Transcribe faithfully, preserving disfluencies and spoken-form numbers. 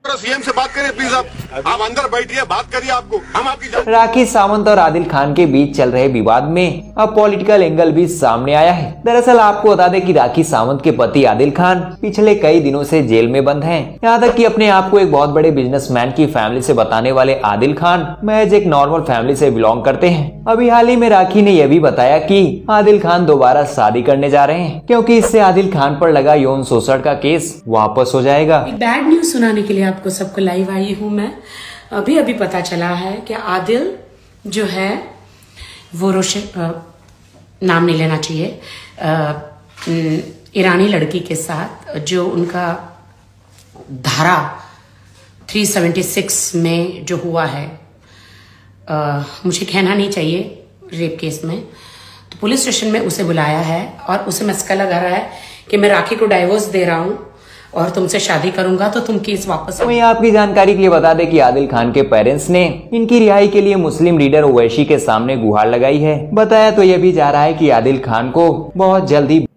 CM से बात करिए प्लीज। आप आप अंदर बैठिए, बात करिए, आपको हम आपकी। राखी सावंत और आदिल खान के बीच चल रहे विवाद में अब पॉलिटिकल एंगल भी सामने आया है। दरअसल आपको बता दें कि राखी सावंत के पति आदिल खान पिछले कई दिनों से जेल में बंद हैं। यहाँ तक कि अपने आप को एक बहुत बड़े बिजनेसमैन की फैमिली से बताने वाले आदिल खान महज एक नॉर्मल फैमिली से बिलोंग करते हैं। अभी हाल ही में राखी ने यह भी बताया कि आदिल खान दोबारा शादी करने जा रहे हैं, क्योंकि इससे आदिल खान पर लगा यौन शोषण का केस वापस हो जाएगा। बैड न्यूज सुनाने के लिए आपको सबको लाइव आई हूँ मैं। अभी अभी पता चला है कि आदिल जो है वो रोशन नाम नहीं लेना चाहिए, आ, ईरानी लड़की के साथ जो उनका धारा तीन सौ छिहत्तर में जो हुआ है, आ, मुझे कहना नहीं चाहिए, रेप केस में, तो पुलिस स्टेशन में उसे बुलाया है और उसे मस्का लगा रहा है कि मैं राखी को डाइवोर्स दे रहा हूं और तुमसे शादी करूंगा तो तुम केस वापस। वहीं आपकी जानकारी के लिए बता दें कि आदिल खान के पेरेंट्स ने इनकी रिहाई के लिए मुस्लिम लीडर ओवैसी के सामने गुहार लगाई है। बताया तो यह भी जा रहा है कि आदिल खान को बहुत जल्दी